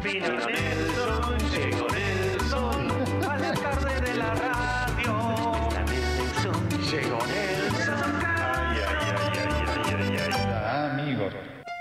Vino Nelson, llegó Nelson, a la tarde de la radio. Está Nelson, llegó Nelson. Ay, ay, ay, ay, ay, ay, ay. Amigos.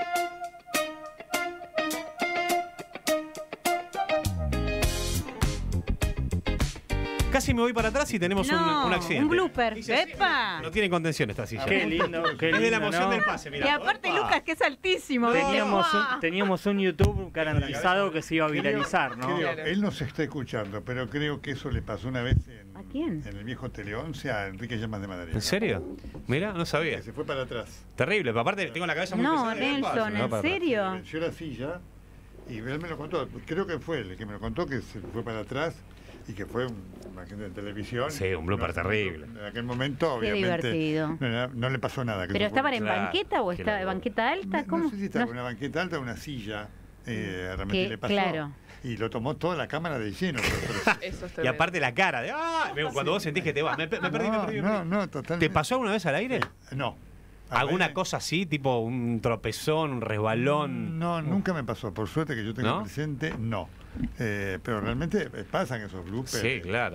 Casi me voy para atrás y tenemos un accidente. Un blooper. Dice, ¡Epa! no tiene contención esta silla. Qué lindo, qué lindo. Es de la emoción ¿no? del pase, mirá. Y aparte, Lucas, que es altísimo. Teníamos un YouTube garantizado que se iba a viralizar, ¿no? Él nos está escuchando, pero creo que eso le pasó una vez ¿A quién? en el viejo Tele 11 a Enrique Llamas de Madrid. ¿En serio? Mira, no sabía. Que se fue para atrás. Terrible, pero aparte tengo la cabeza muy No, pesada. Nelson, ¿en serio? Venció la silla y él me lo contó. Creo que fue él el que me lo contó, que se fue para atrás y que fue una gente de televisión. Sí, un blooper terrible. En aquel momento, Qué obviamente, divertido. no le pasó nada. ¿Pero estaban en Claro, banqueta o estaba banqueta alta? ¿Cómo? No sé si estaba en una banqueta alta o una silla. Realmente le pasó. Claro. Y lo tomó toda la cámara de lleno. Eso es Y tremendo. aparte la cara de cuando vos sentís que te vas. Me perdí. No, totalmente. ¿Te pasó alguna vez al aire? No. ¿Alguna cosa así, tipo un tropezón, un resbalón? No, nunca me pasó. Por suerte que yo tengo ¿No? presente, no. Pero realmente pasan esos bloopers. Sí, claro.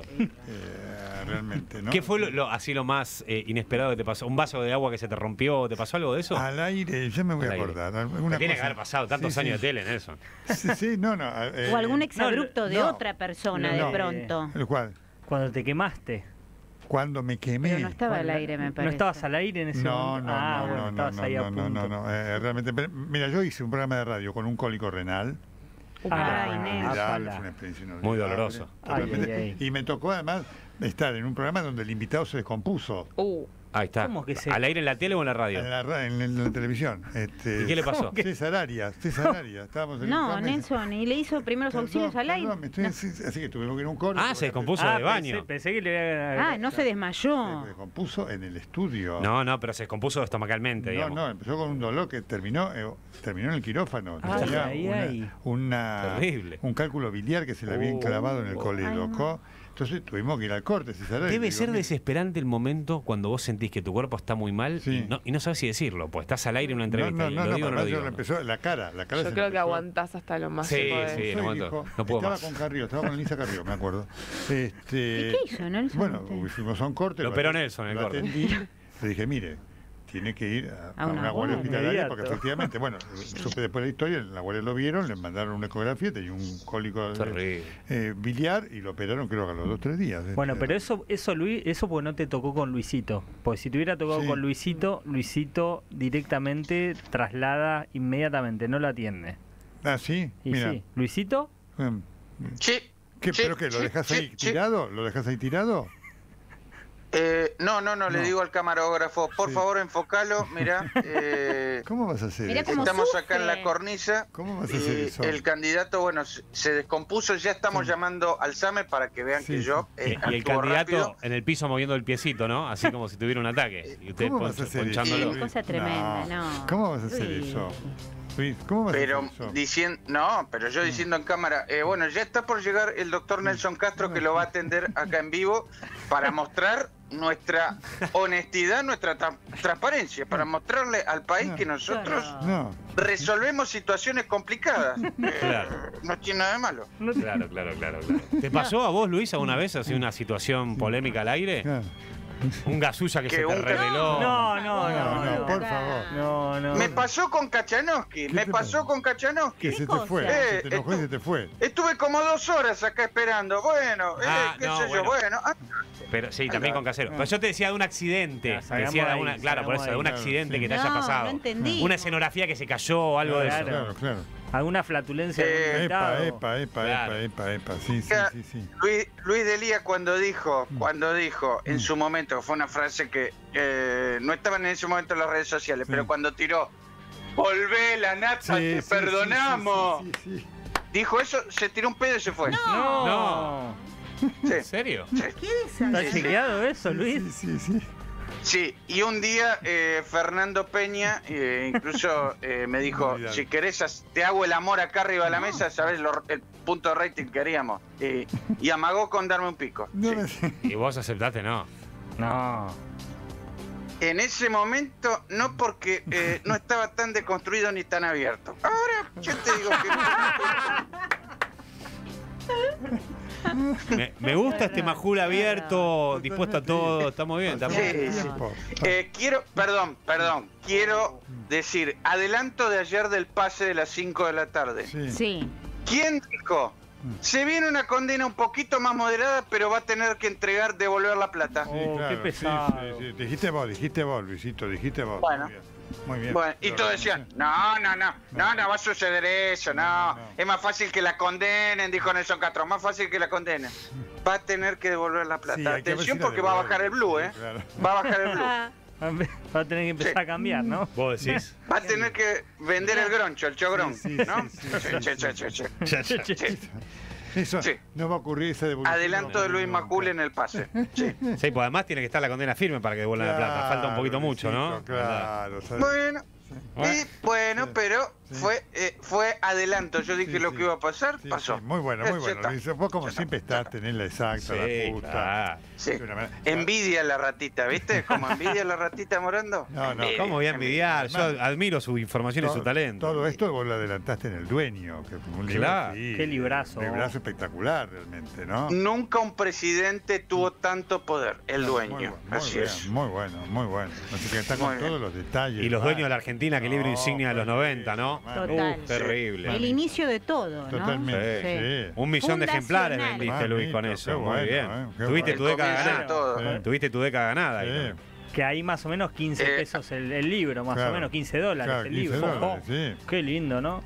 Realmente, ¿no? ¿Qué fue lo más inesperado que te pasó? ¿Un vaso de agua que se te rompió? ¿Te pasó algo de eso? Al aire, ya me voy a Al aire. acordar. Tiene Alguna que cosa. haber pasado tantos Sí, años sí. de tele, Nelson. Sí, no. O algún exabrupto de no. otra persona No. de pronto. ¿El cual? Cuando te quemaste. Cuando me quemé. Pero no estaba al aire, me parece. ¿No estabas al aire en ese No, momento? Bueno, estabas ahí a punto. no. Realmente, realmente, yo hice un programa de radio con un cólico renal. Ay, Nelson. Inolvidable, fue una experiencia inolvidable. Muy doloroso. Totalmente. Ay. Y me tocó además estar en un programa donde el invitado se descompuso. Ahí está. ¿Cómo que se- ¿Al aire en la tele o en la radio? En la televisión. ¿Y qué le pasó? César Arias. Estábamos en un No, programa. Nelson, y le hizo primeros auxilios al aire. Así que tuvimos que ir a un cólico. Se descompuso de baño. Pensé que le había... Ah, no se desmayó. Se descompuso en el estudio. No, pero se descompuso estomacalmente, digamos. No, empezó con un dolor que terminó en el quirófano. Ay, Tenía ay. Terrible. un cálculo biliar que se le habían clavado en el colédoco. Entonces tuvimos que ir al corte. Debe ser desesperante el momento cuando vos sentís que tu cuerpo está muy mal Sí. y no sabes si decirlo, pues estás al aire en una entrevista. y lo digo o no lo digo. Empezó la cara. Yo se creo que empezó. aguantás hasta lo más Sí, que podés. sí. en un momento, Dijo, no puedo estaba más. con Carrió, estaba con Elisa Carrió, me acuerdo. ¿Y qué hizo, Nelson? Bueno, usted? fuimos a un corte. Lo operó Nelson, el lo corte. atendí, le dije, mire, tiene que ir a una una guardia guardia. hospitalaria Inmediato. porque efectivamente, bueno, supe después de la historia, en la guardia lo vieron, le mandaron una ecografía, tenía un cólico Terrible. biliar y lo operaron creo que a los 2 o 3 días. Bueno, pero eso Luis, eso porque no te tocó con Luisito. Porque si te hubiera tocado Sí. con Luisito directamente traslada inmediatamente, no lo atiende. Ah, sí, Y mira. sí, Luisito, Sí. ¿Pero qué? ¿Lo dejás ahí tirado? ¿Lo dejás ahí tirado? No, le digo al camarógrafo, por favor enfocalo, mirá. ¿Cómo vas a hacer Mirá eso? cómo Estamos sufre. acá en la cornisa. ¿Cómo vas a hacer Y eso? el candidato, bueno, se descompuso, ya estamos llamando al SAME para que vean Sí, que yo Y el actúo candidato rápido. en el piso moviendo el piecito, ¿no? Así como si tuviera un ataque. Y usted ¿Cómo vas a hacer eso? ponchándolo. Sí, cosa tremenda, no. ¿Cómo vas a hacer Luis. eso? Luis, ¿cómo vas Pero a hacer eso? diciendo, pero yo diciendo en cámara, bueno, ya está por llegar el doctor Nelson Castro que lo va a atender acá en vivo para mostrar nuestra honestidad, nuestra transparencia, para mostrarle al país que nosotros No. resolvemos situaciones complicadas. Claro. No tiene nada de malo. Claro. ¿Te pasó a vos, Luis, alguna vez así una situación polémica al aire? Claro. Un gasulla que Que se te un- reveló. No, por favor. No. Me pasó con Kachanowski, ¿Qué te pasó? Kachanowski. Que se te cosa? fue. Se te enojó y estu- se te fue. Estuve como 2 horas acá esperando. Bueno, qué no, sé yo, bueno. bueno. Pero sí, también con casero. Pero yo te decía de un accidente. Ya, Te salgamos decía de de alguna, ahí, claro, por salgamos eso, de un de ahí. accidente Claro, que te sí. haya No, pasado. no entendí. Una escenografía que se cayó o algo de Claro. eso. Claro. ¿Alguna flatulencia de algún Epa, invitado? epa. Sí. Luis Delía cuando dijo en su momento, fue una frase que no estaban en ese momento en las redes sociales, Sí. pero cuando tiró, volvé la nata, te perdonamos. Sí. Dijo eso, se tiró un pedo y se fue. No. Sí. ¿En serio? ¿Está chequeado eso, Luis? Sí. Sí, y un día Fernando Peña incluso me dijo, Olvidado. si querés te hago el amor acá arriba de la mesa, sabés el punto de rating que queríamos. Y amagó con darme un pico. No Sí. me- Y vos aceptaste, no. No. En ese momento, no porque no estaba tan deconstruido ni tan abierto. Ahora, yo te digo que Me gusta este Majul abierto, dispuesto a todo. Está muy bien, está muy bien. Sí, sí. Quiero decir, adelanto de ayer del pase de las 5 de la tarde. Sí. ¿Quién dijo? Se viene una condena un poquito más moderada, pero va a tener que devolver la plata. Qué pesado. Sí. Dijiste vos, Luisito, dijiste vos. Bueno. Muy bien. Bueno, y todos decían, no va a suceder eso, no. Es más fácil que la condenen, dijo Nelson Castro, más fácil que la condenen. Va a tener que devolver la plata. Sí, hay que ver atención si la porque va a bajar el blue, ¿eh? Claro. Va a bajar el blue. Va a tener que empezar a cambiar, ¿no? Vos decís. Va a tener que vender el groncho, el chogrón, ¿no? Sí. Eso Sí. no va a ocurrir esa devolución. Adelanto de Luis Majul en el pase. Sí. Sí, pues además tiene que estar la condena firme para que devuelvan la plata. Falta un poquito mucho, ¿no? Claro, Bueno, pero fue adelanto. Yo dije lo que iba a pasar, Sí, pasó. sí, muy bueno, muy bueno. Luis, vos como siempre estás, tenés la exacta, la justa. Claro. Sí. De una manera- Envidia la ratita, ¿viste? Como envidia la ratita Morando. No, ¿Cómo voy a envidiar? Yo Además, admiro su información y su talento. Todo esto vos lo adelantaste en El Dueño, que fue un libro, Claro. Qué librazo. Un librazo espectacular, realmente, ¿no? Nunca un presidente tuvo tanto poder, el dueño. Muy Así bien, es. muy bueno, muy bueno. Así que está con Muy bien. todos los detalles. Y los dueños de la Argentina, que libro insignia de los 90, ¿no? Total. Terrible. El inicio de todo, ¿no? Totalmente, sí. 1 millón de ejemplares Fundacional. vendiste, Luis, con Mamita, eso. qué Muy bueno, bien. qué Tuviste bueno. tu década El comienzo de ganada. todo. Sí. Tuviste tu década ganada. ahí Sí. también. Que hay más o menos 15 pesos el libro, más Claro. o menos, $15 Claro, el 15 libro. dólares, Ojo. sí. Qué lindo, ¿no?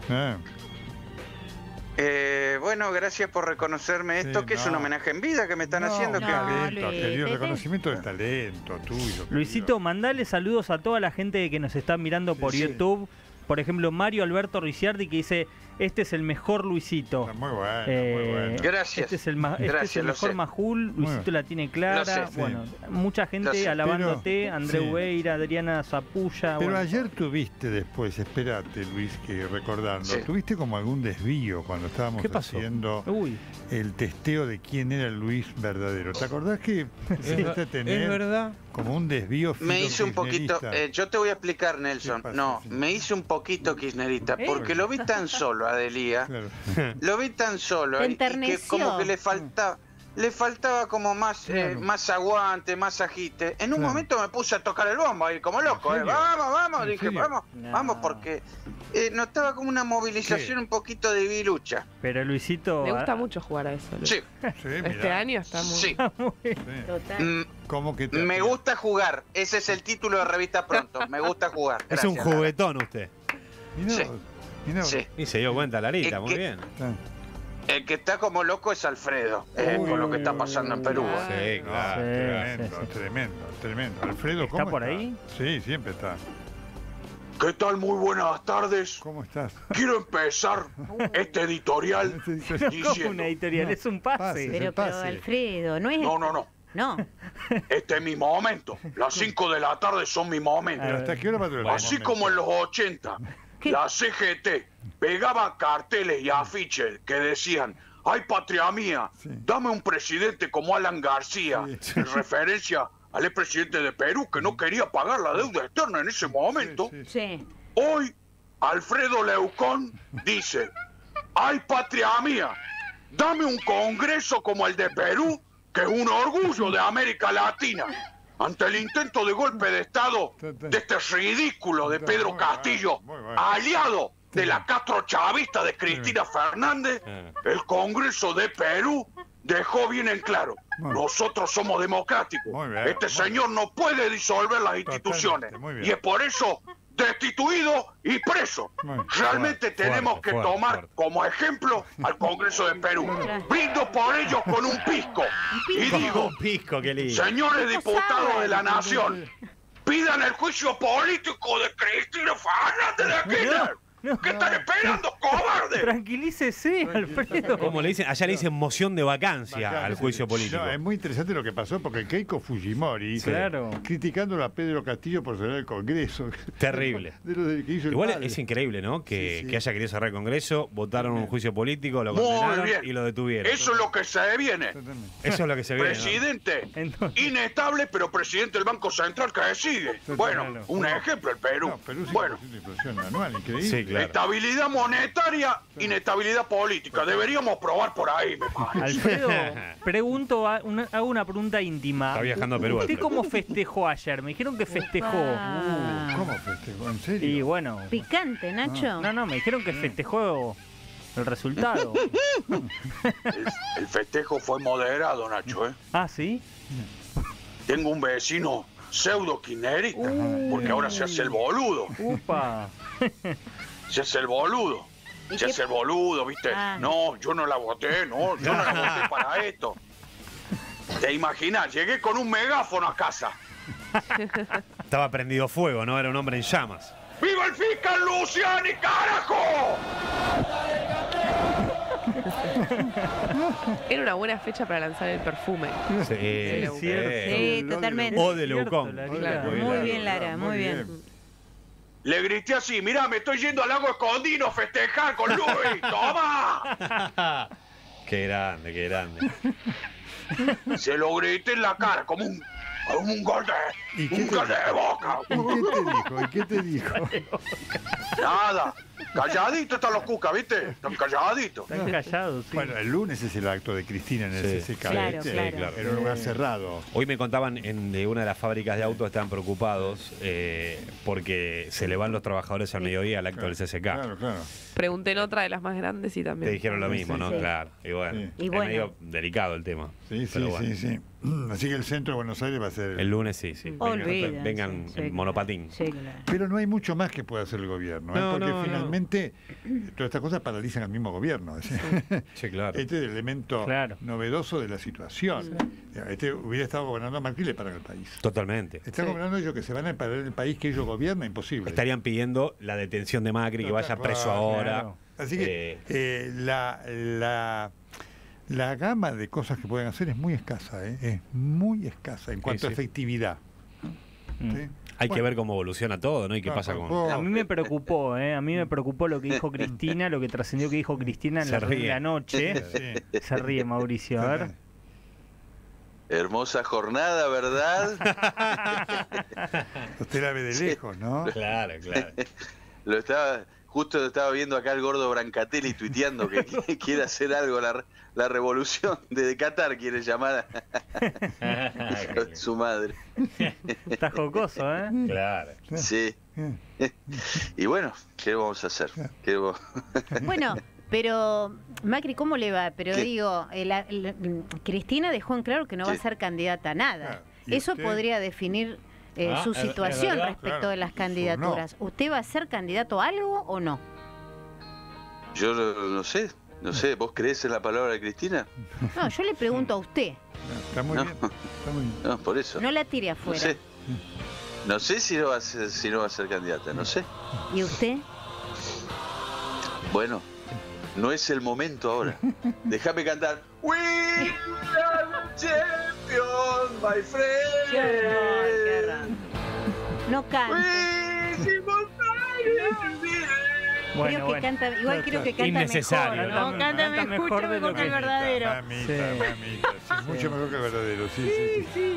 Bueno, gracias por reconocerme esto, Sí, que es un no. homenaje en vida que me están No, haciendo. no, que talento, Luis, querido, te- reconocimiento del talento tuyo. Luisito, querido. mandale saludos a toda la gente que nos está mirando por Sí. YouTube. Por ejemplo, Mario Alberto Ricciardi, que dice, este es el mejor Luisito. Muy bueno, Eh, muy bueno. Gracias. Este es el, este es Gracias, el lo mejor sé. Majul, Luisito Bueno. la tiene clara. Lo sé. Bueno, mucha Lo gente sé. alabándote, André sí. Ubeira, Adriana Zapulla. Pero bueno. ayer tuviste después, espérate Luis, que recordando, Sí. tuviste como algún desvío cuando estábamos ¿Qué pasó? haciendo Uy, el testeo de quién era el Luis verdadero. ¿Te acordás que empezaste a tener Es verdad. como un desvío Me hice un poquito, kirchnerista? yo te voy a explicar, Nelson. ¿Qué pasa? No, Sí. me hice un poquito kirchnerista, porque lo vi tan solo, Adelía. Claro. Lo vi tan solo Te y que enterneció. como que le faltaba como más Claro. más aguante, más agite. En un Claro. momento me puse a tocar el bombo ahí como loco. ¿En serio? Vamos, ¿En dije, serio? vamos, No. vamos, porque notaba como una movilización un poquito de vilucha. pero Luisito... Me gusta mucho jugar a eso. Luis. Sí, Sí, Este mirá. año está muy... sí. Sí. Total. Mm, ¿Cómo que te Me gusta jugar. Ese es el título de Revista Pronto. Me gusta jugar. Es un Gracias, Lara. juguetón usted. Mirá Sí. vos, mirá vos. Sí. Y se dio cuenta, Larita, Es muy que- bien. Ah. El que está como loco es Alfredo, Uy. con lo que está pasando en Perú. Ah. Sí, No, claro. tremendo, sí, sí. tremendo. Alfredo, ¿Está ¿cómo por está? ahí? Sí, siempre está. ¿Qué tal? Muy buenas tardes. ¿Cómo estás? Quiero empezar este editorial Como diciendo... una editorial, No, es un pase. pase. Pero pase. Alfredo, no es... No. No. Este es mi momento. Las 5 de la tarde son mi momento. ¿Pero hasta qué hora va a durar? Así como en los 80, ¿Qué? la CGT pegaba carteles y afiches que decían: ¡ay, patria mía! Sí. Dame un presidente como Alan García, Sí. en referencia al expresidente de Perú que no quería pagar la deuda externa en ese momento. Sí, sí. Sí. Hoy, Alfredo Leucón dice: ¡ay, patria mía! Dame un congreso como el de Perú, que es un orgullo de América Latina. Ante el intento de golpe de Estado de este ridículo de Pedro Castillo, Muy bueno. aliado de la Castro chavista de Cristina Fernández, el Congreso de Perú dejó bien en claro: Bueno. nosotros somos democráticos. Muy bien, Este muy señor no puede disolver las instituciones. muy bien. Y es por eso destituido y preso. Muy Realmente fuerte, tenemos que fuerte, tomar fuerte. como ejemplo al Congreso de Perú. Brindo por ellos con un pisco. Y digo: Un pisco, qué lindo. señores diputados de la Nación, pidan el juicio político de Cristina Fernández de Kirchner. No, ¿Qué están esperando, cobarde? Tranquilícese, Alfredo. ¿Cómo le dicen? Allá le dicen moción de vacancia al juicio político. No, es muy interesante lo que pasó porque Keiko Fujimori, Claro. criticando a Pedro Castillo por cerrar el Congreso. Terrible. De lo que hizo el Igual padre. es increíble, ¿no? Que, Sí, sí. que haya querido cerrar el Congreso, votaron un juicio político, lo Muy condenaron bien. y lo detuvieron. Eso es lo que se viene. Totalmente. Eso es lo que se ve. ¿no? Presidente Entonces- inestable, pero presidente del Banco Central que sigue. Bueno, un ejemplo, el Perú. No, Perú 5% Bueno, de inflación anual, increíble. Sí, claro. estabilidad monetaria inestabilidad política. Deberíamos probar por ahí, me parece. Alfredo, hago una pregunta íntima. Está viajando a Perú, ¿Usted Alfredo. cómo festejó ayer? Me dijeron que festejó. Ah. ¿Cómo festejó? ¿En serio? Y bueno. Picante, Nacho. No, me dijeron que festejó el resultado. El festejo fue moderado, Nacho, ¿eh? Ah, ¿sí? Tengo un vecino pseudo kirchnerista, porque ahora se hace el boludo. Upa. Se hace el boludo. ¿Y Se qué- hace el boludo, ¿viste? Ah. No, yo no la voté, no, yo no la voté para esto. Te imaginas, llegué con un megáfono a casa. Estaba prendido fuego, ¿no? Era un hombre en llamas. ¡Viva el fiscal Luciani, carajo! Era una buena fecha para lanzar el perfume. Sí, Es cierto. Sí, totalmente. O de Cierto, Leucón. Larita. Muy bien, Lara, muy bien. Le grité así, mirá, me estoy yendo al lago Escondino a festejar con Luis, ¡toma! Qué grande, qué grande. Se lo grité en la cara, como un gol ¿Y qué un te gol de Boca. ¿Y qué te dijo? Nada, calladito están los cucas, ¿viste? Están calladitos. Están callados, sí. Bueno, el lunes es el acto de Cristina en el Sí. CCK. Claro, ¿viste? claro. Era un lugar cerrado. Hoy me contaban de una de las fábricas de autos, estaban preocupados porque se le van los trabajadores al mediodía al acto del CCK. Claro, claro. Pregunté en otra de las más grandes y Te también. dijeron lo mismo, ¿no? Sí. Claro. Y bueno, Sí. Y es bueno. medio delicado el tema. Sí, Pero sí, bueno. sí, sí. Así que el centro de Buenos Aires va a ser... El lunes sí, sí. Olvídense. Vengan Sí, en claro. monopatín. Sí, claro. Pero no hay mucho más que pueda hacer el gobierno, ¿eh? No, Porque no, finalmente todas estas cosas paralizan al mismo gobierno. Sí, claro. Este es el elemento Claro. novedoso de la situación. Este hubiera estado gobernando Macri y le paran el país. Totalmente. Están gobernando ellos que se van a parar el país que ellos gobiernan, imposible. Estarían pidiendo la detención de Macri, que vaya preso Claro. ahora. Así que la gama de cosas que pueden hacer es muy escasa, ¿eh? Es muy escasa en cuanto a sí. efectividad. Mm. ¿sí? Hay que Bueno, ver cómo evoluciona todo, ¿no? Y qué no, pasa por con... favor. A mí me preocupó, A mí me preocupó lo que dijo Cristina, lo que trascendió que dijo Cristina en Se la reunión de ríe. anoche. Sí. Se ríe Mauricio, a ver. Hermosa jornada, ¿verdad? Usted la ve de lejos, ¿no? Claro, claro. Justo estaba viendo acá el gordo Brancatelli tuiteando que quiere hacer algo, la revolución de Qatar quiere llamar a su madre. Está jocoso, ¿eh? Claro. Sí. Y bueno, ¿qué vamos a hacer? Bueno, pero Macri, ¿cómo le va? Pero ¿Qué? digo, Cristina dejó en claro que no va a Sí. ser candidata a nada. Claro. ¿Y Eso usted? podría definir su es situación verdad, respecto claro. de las candidaturas. ¿Usted va a ser candidato a algo o no? Yo no sé, ¿vos creés en la palabra de Cristina? No, yo le pregunto a usted. Está muy No. bien. Está muy bien. No, por eso. No la tire No afuera. sé. No sé si no va a ser candidata, no sé. ¿Y usted? Bueno, no es el momento ahora. Déjame cantar. We are champions, my friend. No cante. We keep on fighting. Creo que canta, igual creo que canta Innecesario, mejor, ¿no? ¿no? Canta Canta mucho mejor de mejor lo que el que- verdadero. Mamita, Sí. mamita. Sí, mucho mejor que el verdadero. Sí, sí, sí.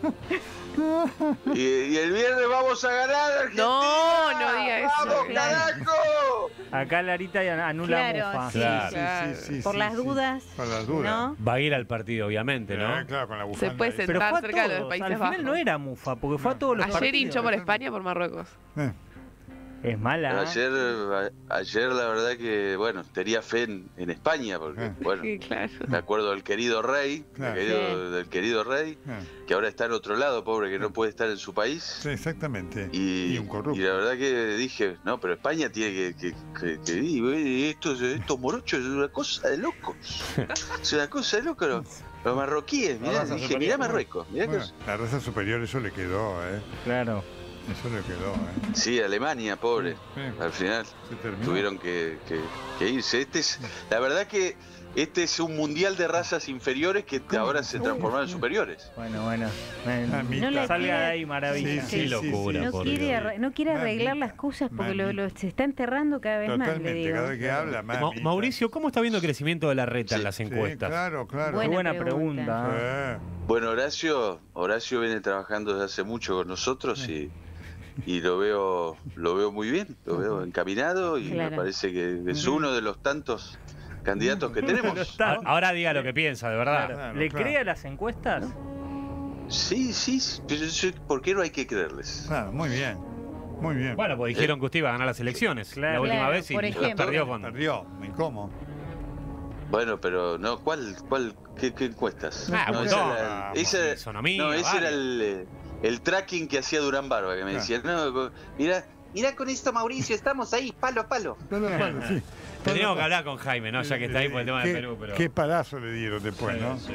Y el viernes vamos a ganar, Argentina. No, no diga eso. ¡Vamos, Claro. carajo! Acá Larita anula Claro, mufa. sí. Claro. Por las dudas, Por las dudas. ¿no? Va a ir al partido, obviamente, ¿no? Claro, con la bufanda. Se puede ahí. Pero sentar fue a cerca de los todos. Países Al final Bajos. no era mufa, porque fue a todos los Ayer partidos. hinchó por España por Marruecos. Eh, Es mala. Ayer la verdad que, bueno, tenía fe en España, porque, bueno, Sí, claro. me acuerdo del querido rey, Claro. del querido rey, que ahora está en otro lado, pobre, que no puede estar en su país. Sí, exactamente. Y un corrupto. y la verdad que dije, no, pero España tiene que y estos morochos es una cosa de locos. Es una cosa de locos. Los marroquíes, mirá, dije, mirá Marruecos. Mirá Bueno, que- la raza superior, eso le quedó, ¿eh? Claro. Eso le quedó, ¿eh? Sí, Alemania, pobre. Sí, Al final se terminó. tuvieron que irse. La verdad que este es un mundial de razas inferiores que ahora se transformaron en superiores. Bueno, bueno. Mamita. No la Salga quiere- de ahí, maravilla. Qué locura, No por quiere, Dios. no quiere arreglar Mamita, las cosas porque mamita. se está enterrando cada vez más, le Totalmente, digo. cada vez que habla, mamita. Mauricio, ¿cómo está viendo el crecimiento de la reta en Sí, las Sí, encuestas? claro, claro. Qué Buena buena pregunta. pregunta. Sí. Bueno, Horacio viene trabajando desde hace mucho con nosotros lo veo muy bien, lo veo encaminado y Claro. me parece que es uno de los tantos candidatos que tenemos. Ahora diga lo que piensa, de verdad. Claro, ¿Le claro. cree a las encuestas? Sí, pero ¿por qué no hay que creerles? Claro, muy bien. Muy bien. Bueno, pues dijeron que usted iba a ganar las elecciones Claro. la última Claro, vez y por ejemplo. perdió con... Perdió. ¿Y cómo? Bueno, pero no, qué encuestas? Ah, No, un esa montón. era ese Isonomía, no, ese varias. era el tracking que hacía Durán Barba, que me decía, no, mira con esto, Mauricio, estamos ahí, palo a palo. Sí. Tendríamos que hablar con Jaime, ¿no? Ya que está ahí por el tema de Perú, pero... Qué palazo le dieron después, ¿no? Sí.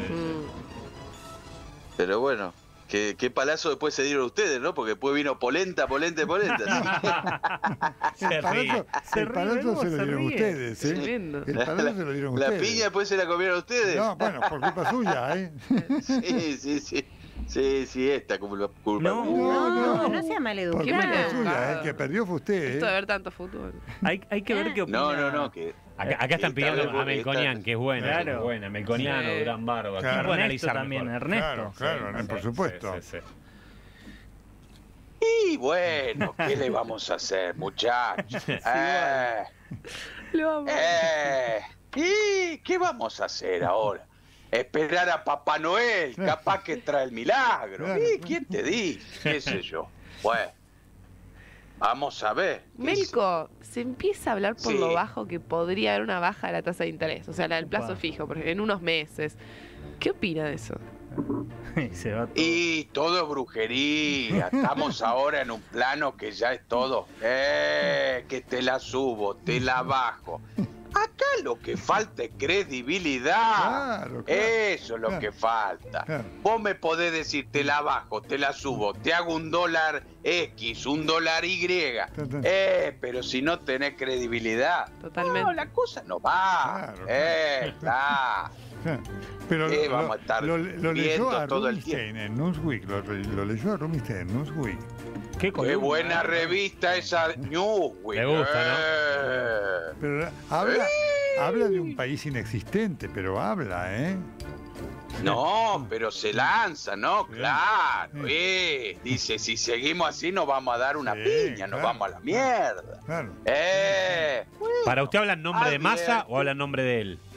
Pero bueno, qué palazo después se dieron ustedes, ¿no? Porque después vino polenta. Se El palazo, Se el palazo ríe, se lo se dieron ríe. ustedes, ¿eh? Tremendo. El palazo se lo dieron La ustedes. piña después se la comieron ustedes. No, bueno, por culpa suya, ¿eh? Sí, esta culpa No. mía. No sea Por maleducado. Qué culpa maleducado. suya, ¿eh? El que perdió fue usted, Esto de ¿eh? ver tanto fútbol. Hay que ver qué opina. No, que Acá están pidiendo Esta vez a Melconian, que es buena, Claro. que es buena. Melconiano, Sí. Durán Barba. Claro. ¿Quién puede Ernesto analizar también, mejor? Ernesto. Claro, por supuesto. Sí. Y bueno, ¿qué le vamos a hacer, muchachos? Lo amo. ¿Y qué vamos a hacer ahora? Esperar a Papá Noel, capaz que trae el milagro. Claro. ¿Y quién te dice? ¿Qué sé yo? Bueno, vamos a ver. Melco, se empieza a hablar por Sí. lo bajo que podría haber una baja de la tasa de interés, o sea, la del plazo Upa. fijo, por ejemplo, en unos meses. ¿Qué opina de eso? Se va todo. Y todo es brujería. Estamos ahora en un plano que ya es todo. Que te la subo, te la bajo. Acá lo que falta es credibilidad. Claro. Eso es lo Claro. que falta. Claro. Vos me podés decir, te la bajo, te la subo, te hago un dólar X, un dólar Y. Claro. Pero si no tenés credibilidad, Totalmente. no, la cosa no va. Claro. Claro. Pero vamos a estar lo viendo leyó a todo el Rubinstein en Newsweek. Lo leyó a Rubinstein en Newsweek. Qué Qué columna, buena ¿eh? revista esa Newsweek. Me gusta, Pero habla de un país inexistente, pero habla, ¿eh? No, pero se lanza, ¿no? Sí. Claro. Sí. Dice, si seguimos así nos vamos a dar una Sí, piña, nos claro. vamos a la mierda. Claro. ¿Para usted habla en nombre de Massa Advierte. o habla en nombre de él?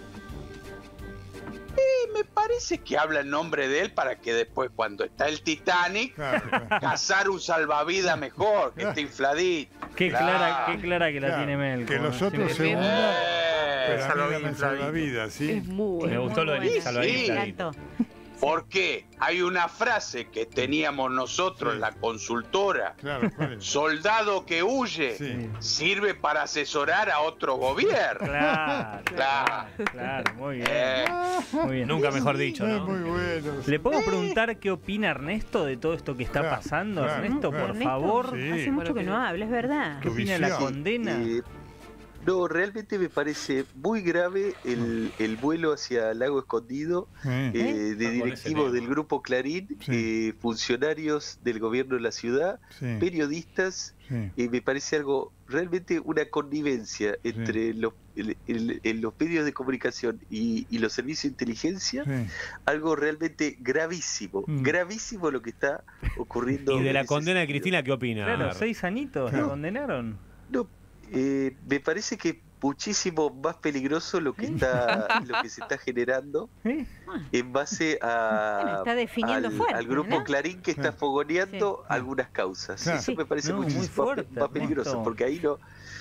Me parece que habla en nombre de él para que después, cuando está el Titanic, Claro. cazar un salvavidas mejor, que esté infladito. Qué clara que la Claro. tiene Melco. Que los otros se Tremendo. hundan, Eh, pero a mí dame salvavidas, el salvavidas, ¿sí? Es muy Me bueno. gustó lo del bueno. salvavidas Sí. infladito. ¿Por qué? Hay una frase que teníamos nosotros en la consultora. Claro, ¿cuál es? Soldado que huye Sí. sirve para asesorar a otro gobierno. Claro, muy bien. Eh, Muy bien. Nunca mejor dicho, Es ¿no? muy bueno. ¿Le puedo preguntar qué opina Ernesto de todo esto que está Claro, pasando? claro, Ernesto, claro. por Ernesto, favor. Sí. Hace mucho Bueno, que no habla, es verdad. ¿Qué Tu opina de la visión. condena? No, realmente me parece muy grave el vuelo hacia Lago Escondido Sí. de Con ese directivos tema. del Grupo Clarín, Sí. funcionarios del gobierno de la ciudad, Sí. periodistas. Sí. Me parece algo, realmente una connivencia entre los medios de comunicación y los servicios de inteligencia, Sí. algo realmente gravísimo, Mm. gravísimo lo que está ocurriendo. ¿Y de en la ese condena de sentido. Cristina qué opina? Claro, 6 añitos la Claro. condenaron. No, me parece que muchísimo más peligroso lo que se está generando ¿Eh? en base Bueno, está definiendo al fuerte, grupo ¿no? Clarín que está Sí. fogoneando Sí. algunas causas. Claro. Eso me parece No, muy muchísimo fuerte, más peligroso, Ernesto. porque ahí no,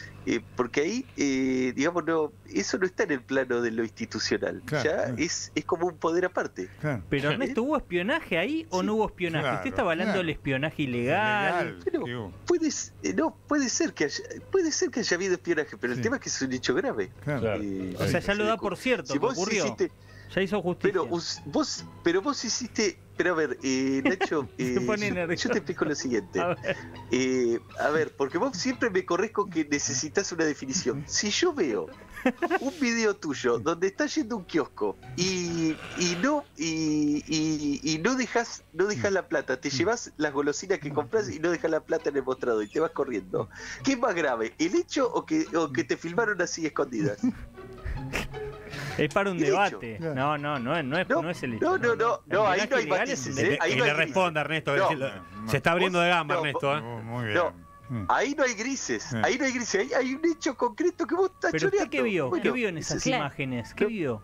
digamos, no, eso no está en el plano de lo institucional. Claro, Ya claro. es como un poder aparte. Claro. Pero Ernesto, ¿hubo espionaje ahí o no hubo espionaje? Claro, ¿Usted está avalando claro. el espionaje ilegal? Legal, Pero que hubo. puede ser que haya habido espionaje, pero Sí. el tema es que es un hecho grave. Claro. Claro. O sea, ya lo da por cierto, Si que vos ocurrió. hiciste, Ya hizo justicia. pero vos hiciste, pero a ver, Nacho, Se pone yo nervioso. te explico lo siguiente. A ver. A ver, porque vos siempre me corres con que necesitas una definición. Si yo veo un video tuyo donde estás yendo a un kiosco y no dejas la plata, te llevas las golosinas que compras y no dejas la plata en el mostrador y te vas corriendo, ¿qué es más grave? ¿El hecho o que te filmaron así escondidas? Es para un Bien hecho. debate. Claro. No es el hecho. No, ahí no hay El espionaje ilegal es matices, un delito. ahí Que no le hay responda, Ernesto. No. Se está abriendo de gama, No, Ernesto. ¿eh? muy bien. No. Mm. Ahí no hay grises, Mm. ahí no hay grises, ahí hay un hecho concreto que vos estás ¿Pero usted choreando. qué vio? Bueno, ¿Qué vio en esas Claro. imágenes? ¿Qué vio?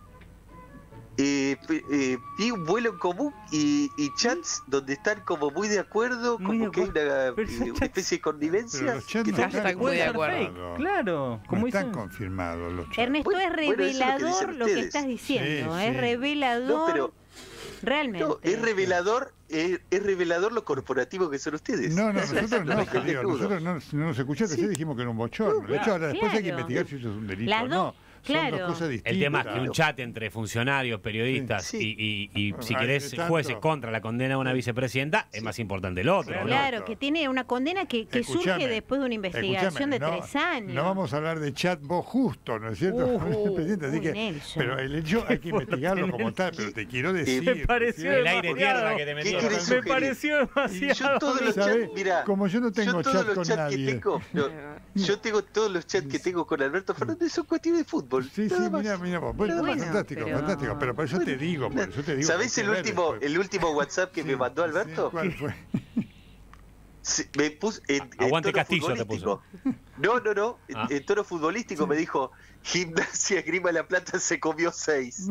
Vi un vuelo en común y chats donde están como muy de acuerdo, Muy como de que hay Pero una esos chats- especie de Pero connivencia. los chats que no te- Hashtag están muy de confirmados. acuerdo. Claro, No como están dicen. confirmados los chats. Ernesto, es Bueno, eso es lo que revelador dicen lo que ustedes. estás diciendo. Sí, Es sí. revelador. No, pero realmente. no, es revelador lo corporativo que son ustedes. No, Eso nosotros es lo no, que querido, desnudo. nosotros no nos escuchaste, sí dijimos que era un bochorno. De hecho, ahora después hay que Claro. investigar si eso es un delito Las o dos, no. Son claro. dos cosas distintas. El tema es que un chat entre funcionarios, periodistas Sí. y si Ay, querés de tanto. jueces contra la condena de una vicepresidenta es más importante el otro. ¿no? Claro, que tiene una condena que surge Escuchame, después de una investigación de 3 años. No vamos a hablar de chat vos justo, ¿no es cierto? Presidente, así que, Nelson. pero el hecho hay que investigarlo como tal, pero te quiero decir. Me pareció El aire demasiado. tierra que te ¿Qué metió. querés Me sugerir? pareció Y demasiado. yo todos los ¿Sabe? chats, mira, Como yo no tengo todos chat los con chats nadie. que tengo, yo tengo todos los chats que tengo con Alberto Fernández son cuestiones de fútbol. Sí, sí, nada más. mira vos. Bueno, Bueno, fantástico, pero- fantástico. Pero por eso te digo, por eso te digo. ¿Sabés hay el que ver último, después. el último WhatsApp que me Sí, mandó sí, Alberto? ¿Cuál fue? Me puso en Aguante tono Castillo te futbolístico. No. Ah. En tono futbolístico me dijo: Gimnasia Grima La Plata se comió 6.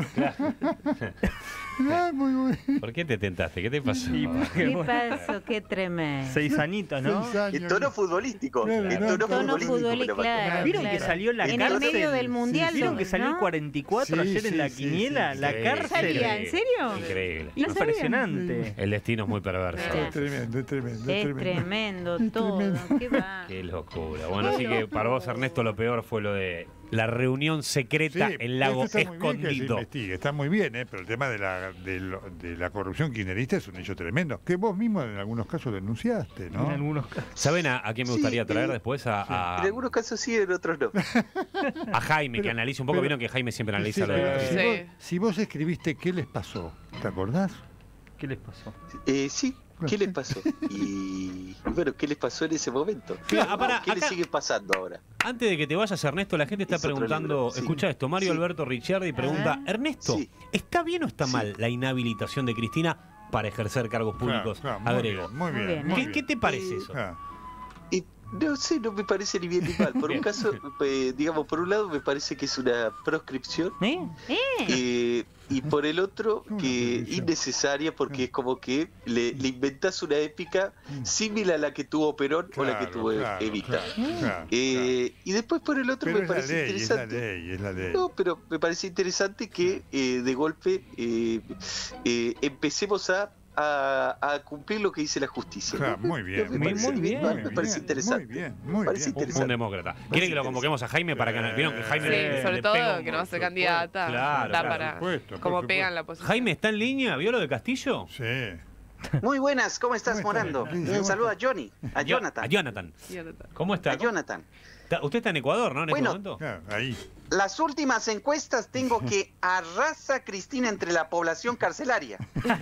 Ah, muy bueno. ¿Por qué te tentaste? ¿Qué te pasó? Sí, porque, ¿Qué bueno, pasó? Qué tremendo. 6 añitos, ¿no? 6 años. En tono futbolístico. Claro, En no, tono tono futbolístico. me lo mandó. claro. ¿Vieron que claro. salió en la En cárcel? el medio del mundial. ¿Vieron que salió el ¿no? 44 Sí, ayer en la sí, quiniela? sí, La sí. cárcel. ¿Sabía? ¿En serio? Increíble. No sabía. Impresionante. El destino es muy perverso. Mira. Es tremendo, es tremendo. Es tremendo Es todo. tremendo. ¿Qué va? Qué locura. Bueno, así que para vos, Ernesto, lo peor fue lo de la reunión secreta Sí, en Lago eso está muy bien que se Escondido. investigue, está muy bien, pero el tema de la corrupción kirchnerista es un hecho tremendo, que vos mismo en algunos casos denunciaste, ¿no? En algunos casos. ¿Saben a quién me Sí, gustaría traer después? En algunos casos sí, en otros no. A Jaime, que Pero- analice un poco. pero- Vieron que Jaime siempre analiza Sí, lo de pero Cristina. Sí. si vos escribiste qué les pasó, ¿te acordás? ¿Qué les pasó? Sí, ¿qué les pasó? Y bueno, ¿qué les pasó en ese momento? Claro, pará, ¿Qué les acá- sigue pasando ahora? Antes de que te vayas, Ernesto, la gente está Es otro preguntando. libro, sí. Escucha esto, Mario Sí. Alberto Ricciardi pregunta: Ernesto, Sí. ¿está bien o está Sí. mal la inhabilitación de Cristina para ejercer cargos públicos? Claro, muy Agrego. bien, muy Muy bien. bien, muy ¿Qué, bien. qué te parece eso? Ah, Y no sé, no me parece ni bien ni mal. Por un caso, digamos, por un lado me parece que es una proscripción y por el otro Una que proscripción. innecesaria porque es como que le inventás una épica similar a la que tuvo Perón o la que claro, tuvo claro, Evita. claro, claro. Y después por el otro Pero me es la parece ley, es la interesante. ley, es la ley. No, pero me parece interesante que de golpe empecemos a cumplir lo que dice la justicia. Claro, ¿no? muy bien. Me parece muy bien, me parece interesante. Muy bien, muy Parece bien. interesante. Un demócrata. ¿Quieren que lo convoquemos a Jaime para que vieron que Jaime Sí, le- sobre le todo pega un- que no va a ser por candidata. Claro, da por para supuesto, por cómo supuesto. pegan la posición. Jaime está en línea, ¿vio lo de Castillo? Sí. Muy buenas, ¿cómo estás, ¿Cómo estás? Morando? Sí, sí, Un ¿cómo saludo a estás? Johnny, a Jonathan. A Jonathan. ¿Cómo está? A Jonathan. ¿Usted está en Ecuador, no? En Bueno. este momento. Claro, ahí. Las últimas encuestas tengo que arrasa Cristina entre la población carcelaria.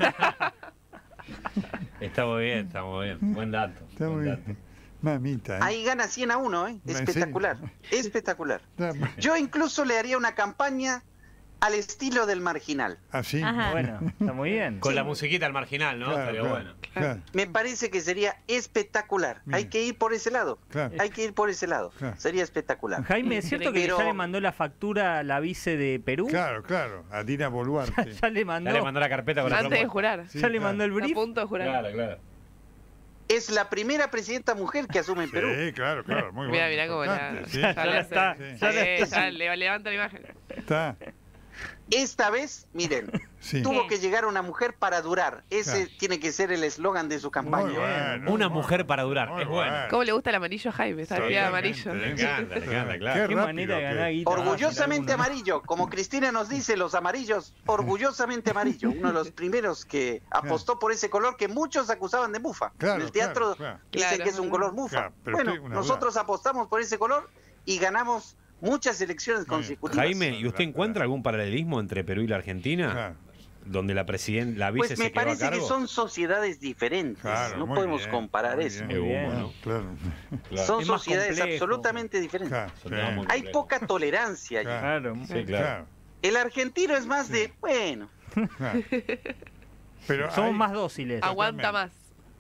Está muy bien, está muy bien. Buen dato. Está buen muy dato. bien. Mamita, ¿eh? Ahí gana 100-1, ¿eh? ¿En Espectacular, espectacular. Está- Yo incluso le haría una campaña al estilo del marginal. Así. Ajá. Bueno, está muy bien. Con la musiquita al marginal, ¿no? Claro, Estaría claro, bueno. claro, Me parece que sería espectacular. Bien. Hay que ir por ese lado. claro. Hay que ir por ese lado. Claro. Sería espectacular. Jaime, ¿es cierto que Pero- ya le mandó la factura a la vice de Perú? Claro, claro. A Dina Boluarte. Ya le mandó. Ya le mandó la carpeta con la Antes de propuesta. jurar. Sí, ya le claro. mandó el Está a brief. punto de jurar. Claro, claro. Es la primera presidenta mujer que asume en Perú. Sí, claro, claro. Muy Mirá, bueno. mirá cómo la. Importante, sí. Ya la está. Sí. Ya le levanta la imagen. Está. Esta vez, miren, Sí. tuvo ¿Qué? que llegar una mujer para durar. Ese Claro. tiene que ser el eslogan de su campaña. Muy bueno, Una muy mujer para durar, muy es bueno. ¿Cómo le gusta el amarillo a Jaime? Está vestida de Totalmente, amarillo. Le encanta, claro. Qué Qué rápido manera de que- ganar guita. Orgullosamente Alguno, ¿no? amarillo, como Cristina nos dice, los amarillos, orgullosamente amarillo. Uno de los primeros que apostó por ese color que muchos acusaban de mufa. Claro, en el teatro claro, claro. dicen Claro. que es un color mufa. Claro, pero bueno, estoy- una nosotros apostamos por ese color y ganamos muchas elecciones Muy bien. consecutivas. Jaime, ¿y usted encuentra algún paralelismo entre Perú y la Argentina? Claro. Donde la vice Pues me se quedó a parece que cargo. son sociedades diferentes. Claro, no muy podemos bien, comparar muy eso. bien. Muy bien. Bueno, Claro. claro. Son Es más sociedades complejo. absolutamente diferentes. Claro, Son todos muy Hay complejos. poca tolerancia allí. Claro. Claro. Sí, claro. Claro, El argentino es más de, bueno, claro. Pero Somos hay- más dóciles. Aguanta más.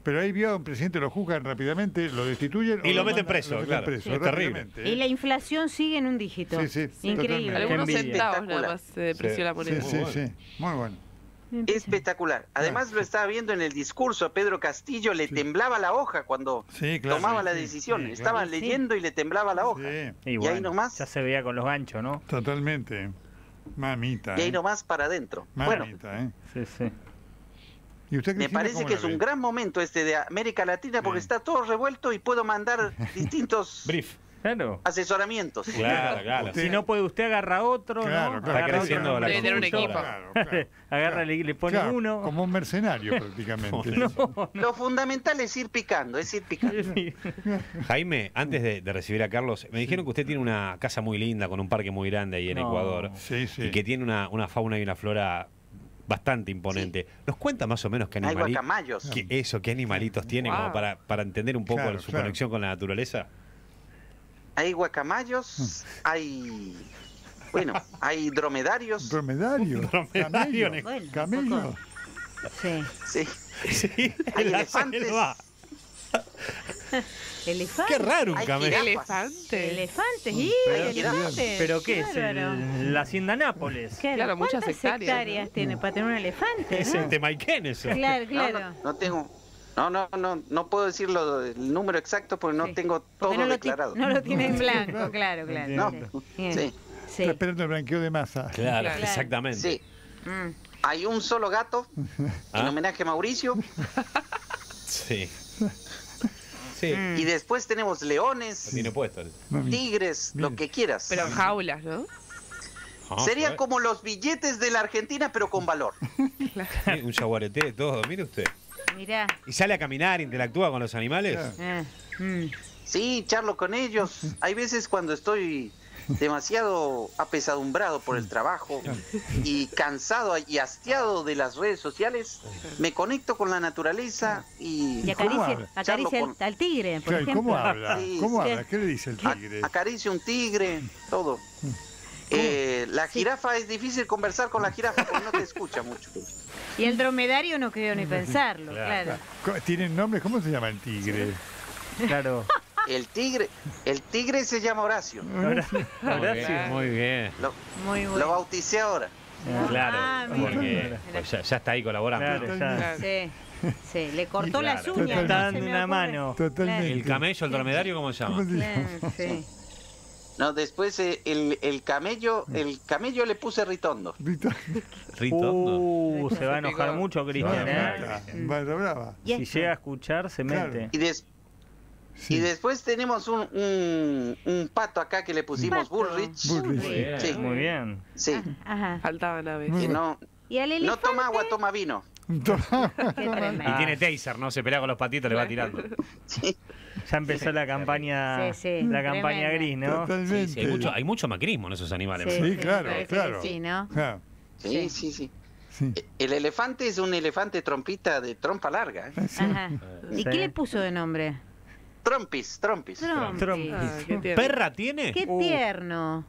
Pero ahí vio a un presidente, lo juzgan rápidamente, lo destituyen Y o lo meten mandan- preso, lo meten claro. preso, Es terrible. rápidamente, Y la inflación sigue en un dígito. Sí, sí, Increíble. totalmente. Algunos Qué envidia. centavos nada más se depreció la moneda. Sí, sí, sí. Muy bueno. Espectacular. Además lo estaba viendo en el discurso a Pedro Castillo, le temblaba la hoja cuando Sí, claro. tomaba la Sí, decisión. sí, Estaba claro. leyendo y le temblaba la hoja. Sí, Y Y bueno, ahí nomás, ya se veía con los ganchos, ¿no? totalmente. Mamita. y ahí nomás para adentro. Bueno, Mamita, Sí, sí. ¿Y usted, me Cristina, parece cómo que la es un ve? gran momento este de América Latina porque Sí. está todo revuelto y puedo mandar distintos Brief. Claro. asesoramientos. Claro, claro. Usted- Si no puede, usted agarra otro, Claro, ¿no? claro. Agarra Está creciendo otro la Debe tener un suyo, equipo. Claro, claro. Agarra, le pone Claro, uno. Como un mercenario prácticamente. Lo fundamental es ir picando, es ir picando. Jaime, antes de recibir a Carlos, me dijeron que usted tiene una casa muy linda con un parque muy grande ahí en No. Ecuador Sí, sí. y que tiene una fauna y una flora bastante imponente. ¿Nos cuenta más o menos qué Hay animalitos? guacamayos. Qué animalitos tiene Wow. como para entender un poco Claro, su claro. conexión con la naturaleza? Hay guacamayos, hay... Bueno, hay dromedarios. Dromedario. Dromedario, Camello. Bueno, un Camello. poco. Sí. Sí. Sí, Hay en la elefantes. selva. Elefante. Qué raro un Hay camello. jirafas. Elefante. Elefantes. Y Pero- elefantes. ¿Pero qué es? Bárbaro. La hacienda Nápoles. Claro, muchas ¿cuántas hectáreas, ¿no? tiene para tener un elefante? Es ¿no? el Temaiken eso. Claro, No, claro. no tengo. No puedo decirlo el número exacto porque no Sí. tengo Porque todo no lo ti- declarado. no lo tiene en blanco, claro, claro. Entiendo. Sí. Bien. Sí. Sí. Está esperando el blanqueo de masa. Claro, Claro. exactamente. Sí. Mm. Hay un solo gato en Ah. homenaje a Mauricio Sí. Sí. Mm. y después tenemos Lo leones, tiene puesto. Mami. tigres, lo Mire. que quieras. Pero en jaulas, ¿no? Ah, Serían joder. como los billetes de la Argentina pero con valor. Sí, un jaguarete, todo. Mire usted. Mirá. ¿Y sale a caminar, interactúa con los animales? Claro. Sí, charlo con ellos. Hay veces cuando estoy demasiado apesadumbrado por el trabajo y cansado y hastiado de las redes sociales, me conecto con la naturaleza y Y ¿Cómo acaricia, habla? acaricia Charlo al tigre, por Claro, ¿y ejemplo. ¿Cómo habla? Sí, ¿Cómo sí. habla? ¿Qué le dice el tigre? acaricio un tigre, todo. La jirafa es difícil conversar con la jirafa porque no te escucha mucho. Y el dromedario no creo ni pensarlo, claro. ¿Tienen nombre? ¿Cómo se llama el tigre? Claro. El tigre se llama Horacio. Ahora sí. Muy bien. Muy Lo bueno. bauticé ahora. Claro, Ah, mira. porque pues, ya está ahí colaborando. Claro, ya. Sí, sí, le cortó las Claro. uñas. Está no dando se me una ocurre. mano. Totalmente. El camello, el dromedario, ¿cómo se llama? ¿Cómo se Claro, sí. No, después el camello le puse Ritondo. Rita. Ritondo. Eso Se va a se enojar picó. mucho, Cristian, Brava, ¿eh? brava. Y Si esto. llega a escuchar, se Claro. mete. Y después tenemos un pato acá que le pusimos Pato. Bullrich. Bullrich. Sí, Muy bien. sí. Ajá. Faltaban aves. Muy Que no, Y al no elefante. toma agua, toma vino. Qué tremendo. Y tiene taser, ¿no? Se pelea con los patitos, le va tirando. Sí. Ya empezó la campaña, Sí, sí, la campaña tremendo. gris, ¿no? Totalmente. Sí, hay mucho macrismo en esos animales. Sí, claro, parece que claro. Sí, ¿no? Ah, Sí, sí, sí. sí. El elefante es un elefante trompita de trompa larga. ¿eh? Ajá. ¿Y Sí. qué le puso de nombre? Trompis. Trompis. Ah, qué tierno. ¿Perra tiene? Qué tierno.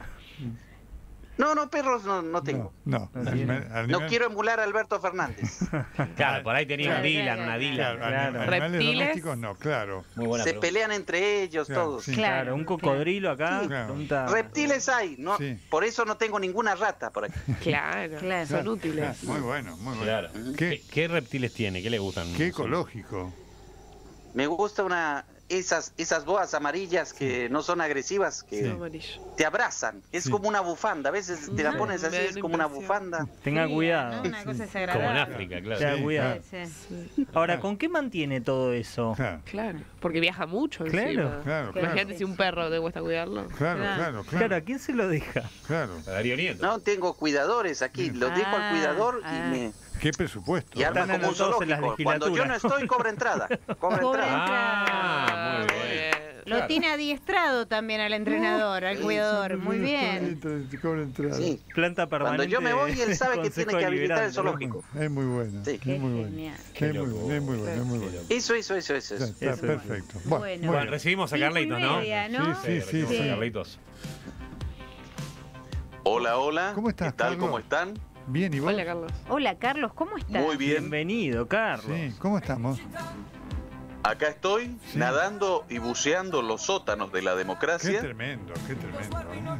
No, perros no tengo. No, No tiene. No quiero emular a Alberto Fernández. Claro, por ahí tenía Claro, un Dylan, claro, una claro. Dylan. Claro. Animales Reptiles. domésticos, no, claro. Muy buena Se pregunta. pelean entre ellos Claro, todos. sí. Claro, un cocodrilo acá. Sí. Claro. pregunta- Reptiles hay, no, Sí. por eso no tengo ninguna rata por aquí. Claro, Claro. son útiles. Ah, muy bueno, muy bueno. Claro. ¿Qué, ¿Qué reptiles tiene? ¿Qué le gustan? qué ecológico? Me gusta esas boas amarillas que no son agresivas, que Sí. Amarillo. te abrazan. Es Sí. como una bufanda. A veces te la Ujú. pones así, Me da es una como una impresión. bufanda. Tenga Fría, cuidado. ¿no? Una cosa Como en desagradable. África, claro. Tenga Sí, cuidado. Sí, sí. Ahora, ¿con qué mantiene todo eso? Claro, Claro, porque viaja mucho Claro, encima. claro, claro. Imagínate si un perro te cuesta cuidarlo. Claro, Claro. claro, Claro, ¿a quién se lo deja? claro. A Darío Nieto. No, tengo cuidadores aquí. Los dejo al cuidador ¿Qué presupuesto? y arma Están como un anotados en las zoológico. Cuando yo no legislaturas. estoy, cobra entrada. Cobra Cobra entrada. Ah, muy bien. Lo tiene adiestrado también al entrenador, al cuidador. Muy bien. Te cobra entrada. Sí. Planta permanente. Cuando yo me voy, él sabe que tiene Consejo que habilitar el Deliberante. zoológico. Es muy bueno. Sí. Qué Es muy bueno. genial. Es muy bueno, es muy bueno, es muy bueno. Eso. Está Eso. perfecto. Bueno. muy Bueno, bien. recibimos a 5:30, Carlitos, ¿no? ¿no? Sí, sí, recibimos a sí. Carlitos. Hola, hola. ¿Cómo estás, ¿Qué tal? Carlos? ¿Cómo están? Bien, ¿y vos? Hola, Carlos. Hola, Carlos, ¿cómo estás? Muy bien. Bienvenido, Carlos. Sí, ¿cómo estamos? Acá estoy Sí. nadando y buceando los sótanos de la Qué democracia. tremendo, qué tremendo.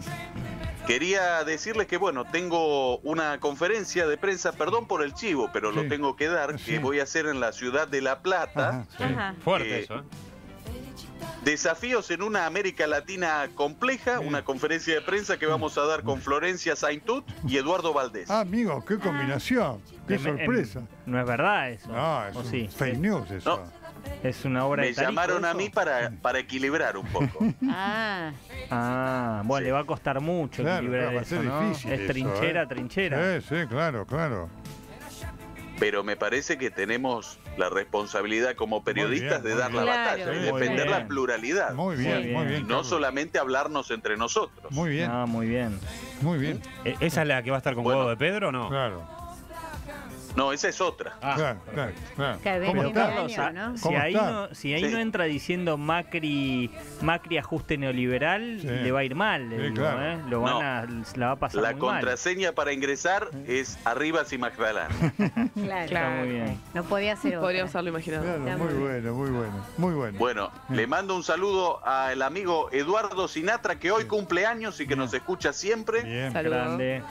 Quería decirles que, bueno, tengo una conferencia de prensa, perdón por el chivo, pero Sí. lo tengo que dar, Sí. que voy a hacer en la ciudad de La Plata. Ajá, sí. Ajá. Fuerte Eh, eso, ¿eh? Desafíos en una América Latina compleja, Sí. una conferencia de prensa que vamos a dar con Florencia Saintut y Eduardo Valdés. Ah, amigo, qué combinación, qué sorpresa. No es verdad eso. No, es ¿O un sí? fake news eso. No. Es una obra Me de Tarico, llamaron a eso. mí para equilibrar un poco. Ah, Ah, bueno, Sí. le va a costar mucho Claro, equilibrar claro, va a eso, ser ¿no? difícil Es eso, trinchera, ¿eh? trinchera. Sí, claro, claro. Pero me parece que tenemos la responsabilidad como periodistas bien, de dar muy la bien. batalla Claro, y muy defender bien. la pluralidad. Muy bien, Muy muy bien. bien. No Carlos. solamente hablarnos entre nosotros. Muy bien, Ah, muy bien. muy bien. ¿Esa es la que va a estar con Bueno. huevo de Pedro o no? Claro, No, esa es otra. Ah, claro, claro, claro. Cada ¿Cómo vez está? menos. Carlos, ¿no? si ¿Cómo ahí, está? no, si ahí Sí. no entra diciendo Macri ajuste neoliberal, Sí. le va a ir mal, le Sí, digo, claro. ¿eh? Lo van a, la va a pasar La muy mal. contraseña para ingresar es Arribas y Magdalena. Claro. Está muy bien. No podía ser otra. Podríamos haberlo imaginado. Claro, Está muy muy bueno, muy bueno, muy bueno. Bueno, le mando un saludo al amigo Eduardo Sinatra, que hoy cumple años y que nos escucha siempre. Bien. Saludos. Grande.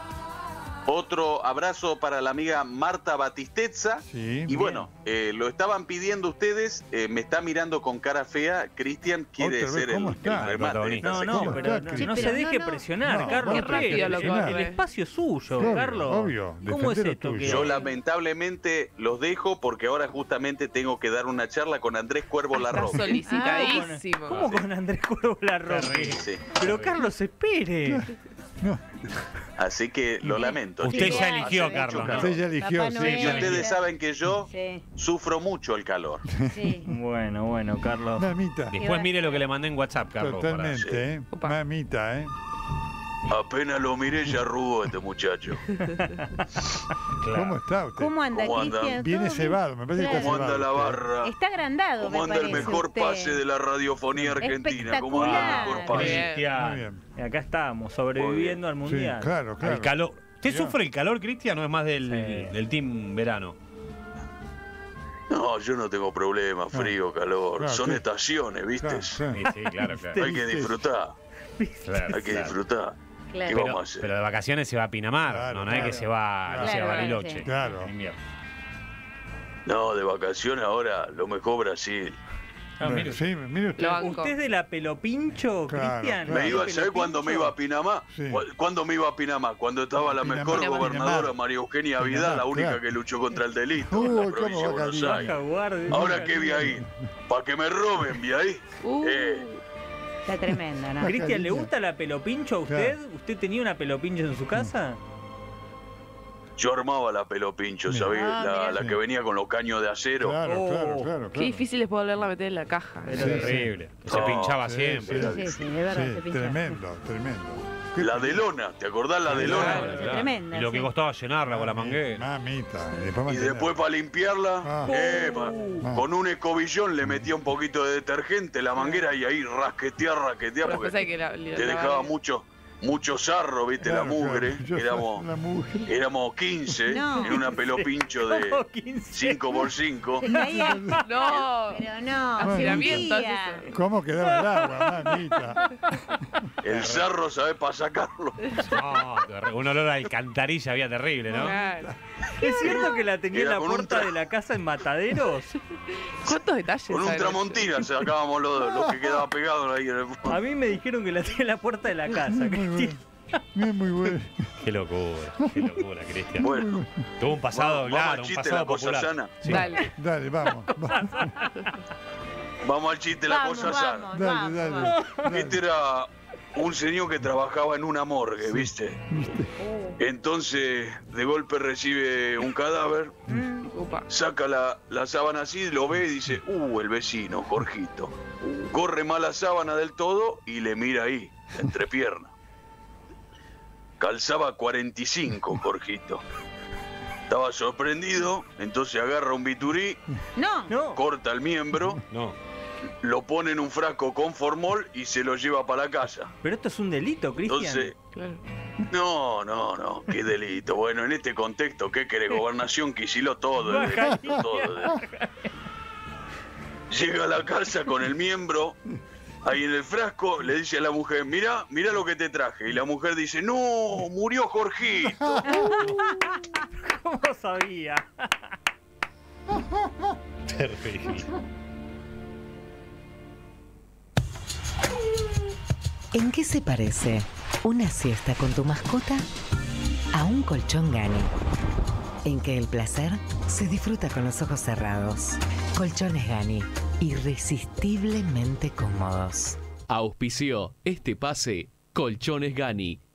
Otro abrazo para la amiga Marta Batistezza. Sí. Y bueno, lo estaban pidiendo ustedes, me está mirando con cara fea. Cristian quiere Otra vez, ser ¿cómo el está? remate de esta No, sección. no, pero está, no Che, se pero deje no. presionar, No, Carlos. qué rápido lo espere. corre. El espacio es suyo, Obvio, Carlos. obvio, ¿Cómo es defender lo esto? tuyo. Que... Yo lamentablemente los dejo porque ahora justamente tengo que dar una charla con Andrés Cuervo Está Larroque. solicitadísimo. ¿Cómo con Andrés Cuervo Larroque? Sí. Pero Carlos, espere. Así que lo lamento. Usted chicos. ya Sí, eligió, Hace Carlos, mucho ¿no? calor. Usted ya eligió, Papá sí. Noel. Y ustedes saben que yo Sí, sufro mucho el calor. sí. Bueno, Carlos. Mamita. Después mire lo que le mandé en WhatsApp, Carlos. para- Totalmente, ¿eh? Opa. Mamita, ¿eh? Apenas lo miré ya arrugó este muchacho. Claro. ¿Cómo está usted? ¿Cómo anda, ¿Cómo anda? Cristian? Viene ¿Todo bien? cebado, me parece que está ¿Cómo anda cebado la usted. barra? Está agrandado, ¿Cómo me anda el parece, mejor usted. pase de la radiofonía argentina? ¿Cómo anda el mejor Espectacular. pase? Cristian. Muy bien. Y acá estamos, sobreviviendo al Sí, mundial. claro, claro. El calor. ¿Usted Mirá. sufre el calor, Cristian, o es más Sí. del team verano? No, yo no tengo problema, frío, calor. Claro, Son sí. estaciones, ¿viste? Claro, sí. Sí, claro, claro. Hay que disfrutar, Claro, hay que claro. disfrutar. ¿Qué Claro. vamos a Pero, hacer? pero de vacaciones se va a Pinamar, Claro, no es que claro. se va, no se va a Claro, Bariloche. sí. Claro. en invierno. No, de vacaciones ahora lo mejor Brasil. Ah, mire. Sí, mire usted. Lo banco. ¿Usted es de la pelopincho, Claro, Cristian? claro. Me iba, ¿De ¿sabés cuándo me iba a Pinamar? Sí. ¿Cuándo me iba a Pinamar? Cuando estaba la Pinamar, mejor Pinamar. gobernadora María Eugenia Vidal, la única claro. que luchó contra el delito Uy, en la cómo provincia de va a Buenos caer. Aires. Baja guardia. Ahora qué voy a ir, para que me roben, vi ahí. Está tremendo, ¿no? Cristian, ¿le Cariño. gusta la pelopincho a usted? ¿Usted tenía una pelopincho en su casa? Yo armaba la pelopincho, Mira. ¿sabés? Ah, mirá. La que venía con los caños de acero. Claro, Oh, claro, claro. Qué claro. difícil es poderla meter en la caja. Pero Sí, Terrible. Se Oh, pinchaba sí, siempre. sí. Sí, sí, de verdad, Sí, se pincha. tremendo, tremendo. ¿Qué La de lona, ¿te acordás la de Claro, lona? Claro, claro. Tremenda, Y lo que sí. costaba llenarla con la manguera. Mamita. Y después, Y mantener. después para limpiarla, Ah. con un escobillón le metía un poquito de detergente, la manguera y ahí rasquetear, Pero después porque hay que te dejaba mucho sarro, viste, Claro, la mugre. claro. Yo Éramos, la mugre. éramos 15 No. en una pelopincho de ¿Cómo 15? 5x5. Se caía. No. Pero no. Afinamiento es hundía. eso. ¿Cómo quedaba el agua, mamita? El sarro, ¿sabés? Para sacarlo. No, un olor a alcantarilla había terrible, ¿no? Claro. ¿Es cierto que la tenía en Era la con un puerta tra- de la casa en Mataderos? ¿Cuántos detalles? Con un hay? tramontina sacábamos lo que quedaba pegado ahí en el... A mí me dijeron que la tenía en la puerta de la casa, Muy Cristian. bueno. Muy bueno. Qué locura, Cristian. Bueno, Tuvo un pasado, vamos al claro, un chiste, pasado la cosa popular. sana. Sí. Dale. Dale, vamos. Vamos al chiste, la Vamos, cosa sana. vamos, Dale, vamos, dale. vamos. Este era un señor que trabajaba en una morgue, ¿viste? Entonces, de golpe recibe un cadáver, Upa. saca la sábana así, lo ve y dice, el vecino, Jorgito. Corre más la sábana del todo y le mira ahí, entre piernas. Calzaba 45, Jorgito. Estaba sorprendido, entonces agarra un biturí, No. No. corta el miembro, No. lo pone en un frasco con formol y se lo lleva para la casa. Pero esto es un delito, Cristian. Entonces, Claro. No, qué delito. Bueno, en este contexto, ¿qué querés? Gobernación, Kicillof, todo, el delito, todo. Llega a la casa con el miembro, ahí en el frasco, le dice a la mujer, mirá lo que te traje. Y la mujer dice, no, murió Jorgito. ¿Cómo sabía? Terrible. ¿En qué se parece una siesta con tu mascota a un colchón Gani? En que el placer se disfruta con los ojos cerrados. Colchones Gani, irresistiblemente cómodos. Auspició este pase Colchones Gani.